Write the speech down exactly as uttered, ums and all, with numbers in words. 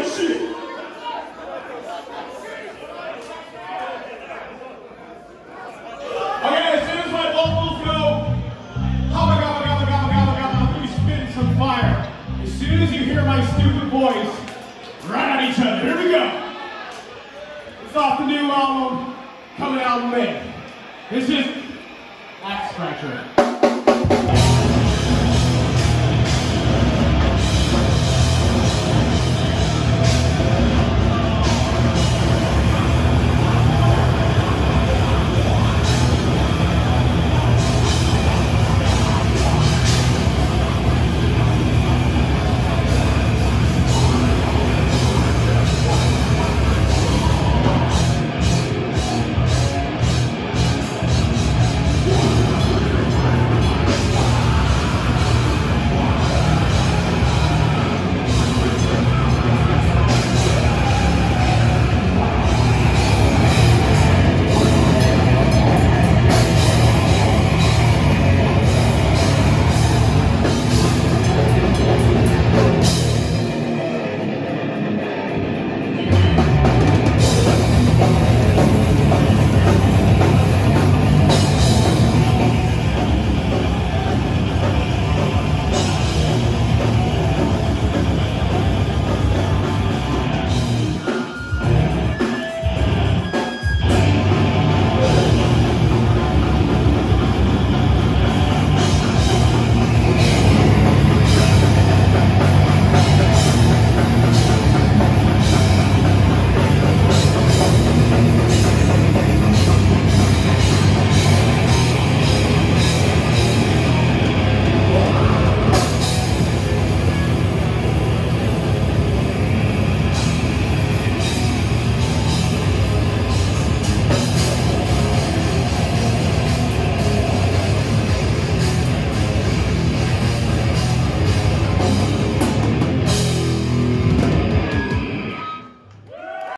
that shit. Okay, as soon as my vocals go, oh my god, my god, my god, my god, my god, I'm gonna be spitting some fire. As soon as you hear my stupid voice, right at each other. Here we go. It's off the new album, coming out in May. This is Axe Scratcher.